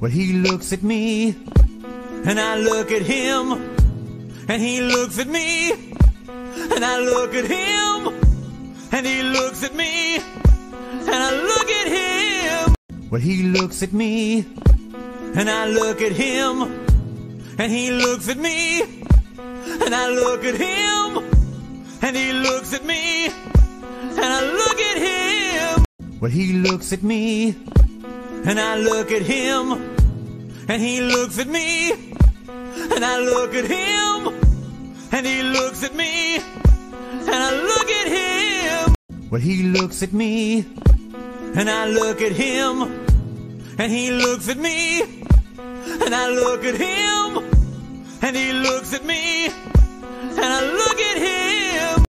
Well, he looks at me, and I look at him, and he looks at me, and I look at him, and he looks at me, and I look at him. Well, he looks at me, and I look at him, and he looks at me, and I look at him, and he looks at me, and I look at him. Well, he looks at me, and I look at him, and he looks at me, and I look at him, and he looks at me, and I look at him. Well, he looks at me, and I look at him, and he looks at me, and I look at him, and he looks at me, and I look at him.